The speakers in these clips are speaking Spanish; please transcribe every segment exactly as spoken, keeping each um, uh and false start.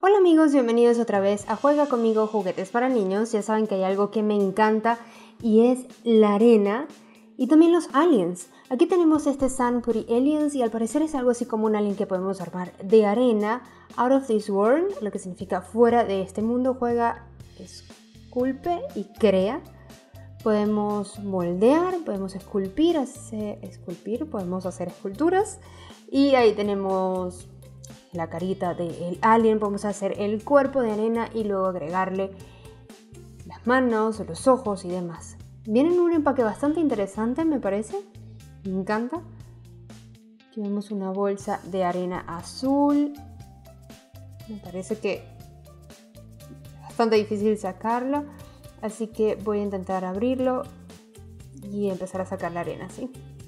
Hola amigos, bienvenidos otra vez a Juega Conmigo Juguetes para Niños. Ya saben que hay algo que me encanta y es la arena y también los aliens. Aquí tenemos este Sand Putty Aliens y al parecer es algo así como un alien que podemos armar de arena, out of this world, lo que significa fuera de este mundo. Juega, esculpe y crea. Podemos moldear, podemos esculpir, hacer, esculpir, podemos hacer esculturas y ahí tenemos la carita del alien. Podemos hacer el cuerpo de arena y luego agregarle las manos, los ojos y demás. Viene en un empaque bastante interesante, me parece. Me encanta. Aquí vemos una bolsa de arena azul. Me parece que es bastante difícil sacarla, así que voy a intentar abrirlo y empezar a sacar la arena, ¿sí?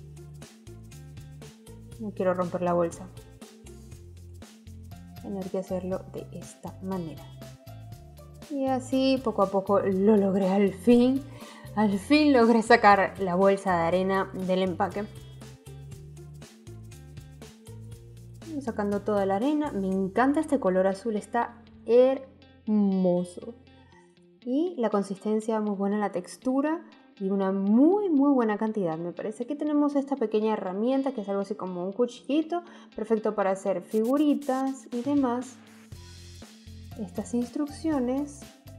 No quiero romper la bolsa. Tener que hacerlo de esta manera. Y así poco a poco lo logré al fin. Al fin logré sacar la bolsa de arena del empaque. Voy sacando toda la arena. Me encanta este color azul, está hermoso. Y la consistencia muy buena, la textura y una muy muy buena cantidad. Me parece que tenemos esta pequeña herramienta que es algo así como un cuchillito, perfecto para hacer figuritas y demás. Estas instrucciones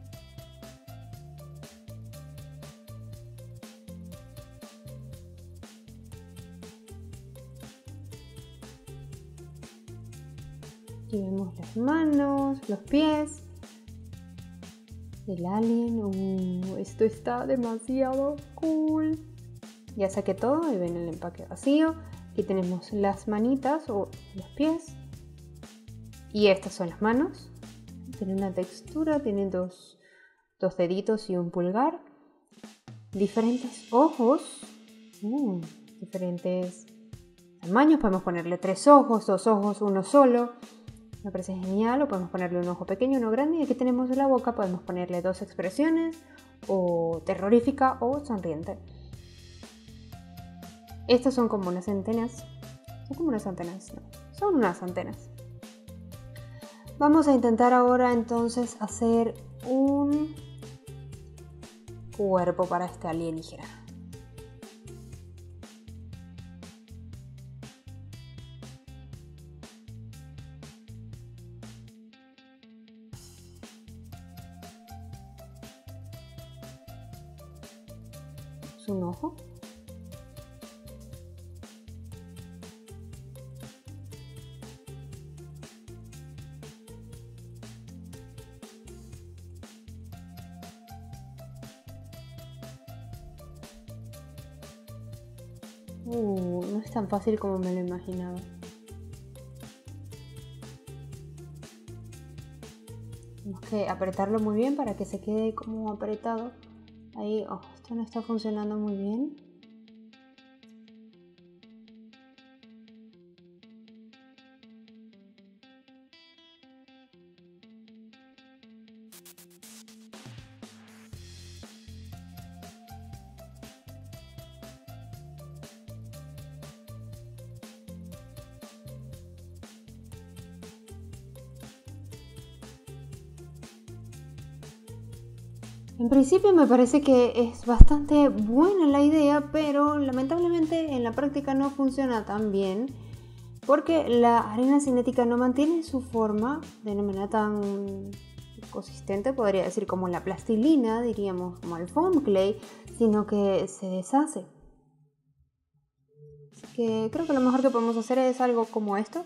aquí vemos las manos, los pies del alien. Uh, esto está demasiado cool. Ya saqué todo y ven el empaque vacío. Aquí tenemos las manitas o los pies. Y estas son las manos. Tienen una textura, tienen dos, dos deditos y un pulgar. Diferentes ojos. Uh, diferentes tamaños. Podemos ponerle tres ojos, dos ojos, uno solo. Me parece genial. O podemos ponerle un ojo pequeño, uno grande. Y aquí tenemos la boca. Podemos ponerle dos expresiones. O terrorífica o sonriente. Estos son como unas antenas. Son como unas antenas. No, son unas antenas. Vamos a intentar ahora entonces hacer un cuerpo para este alienígena. Es un ojo. Uh, no es tan fácil como me lo imaginaba. Tenemos que apretarlo muy bien para que se quede como apretado. Ahí, oh, esto no está funcionando muy bien. En principio me parece que es bastante buena la idea, pero lamentablemente en la práctica no funciona tan bien porque la arena cinética no mantiene su forma de una manera tan consistente, podría decir como la plastilina, diríamos como el foam clay, sino que se deshace. Así que creo que lo mejor que podemos hacer es algo como esto.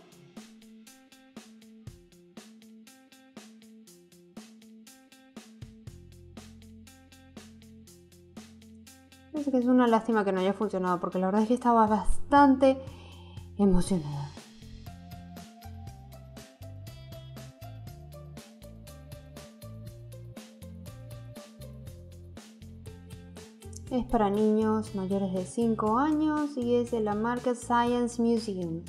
Parece que es una lástima que no haya funcionado porque la verdad es que estaba bastante emocionada. Es para niños mayores de cinco años y es de la marca Science Museum.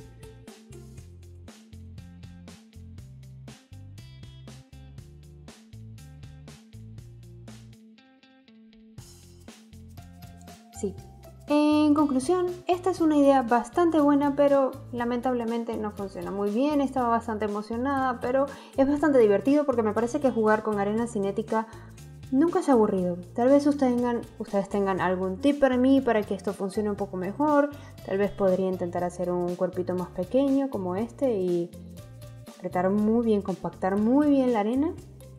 Sí, En conclusión, esta es una idea bastante buena, pero lamentablemente no funciona muy bien. Estaba bastante emocionada, pero es bastante divertido porque me parece que jugar con arena cinética nunca es aburrido. Tal vez ustedes tengan, ustedes tengan algún tip para mí para que esto funcione un poco mejor. Tal vez podría intentar hacer un cuerpito más pequeño como este y apretar muy bien, compactar muy bien la arena.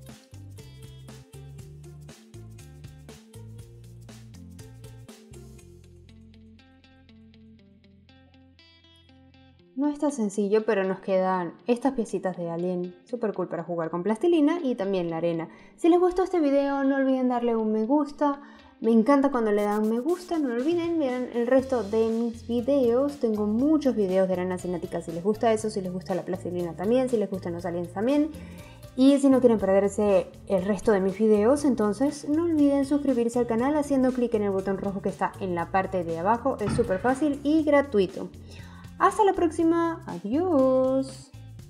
No está sencillo, pero nos quedan estas piecitas de alien super cool para jugar con plastilina y también la arena. Si les gustó este video, no olviden darle un me gusta. Me encanta cuando le dan me gusta. No olviden ver el resto de mis videos. Tengo muchos videos de arena cinética si les gusta eso, si les gusta la plastilina también, si les gustan los aliens también. Y si no quieren perderse el resto de mis videos, entonces no olviden suscribirse al canal haciendo clic en el botón rojo que está en la parte de abajo. Es súper fácil y gratuito. Hasta la próxima. Adiós.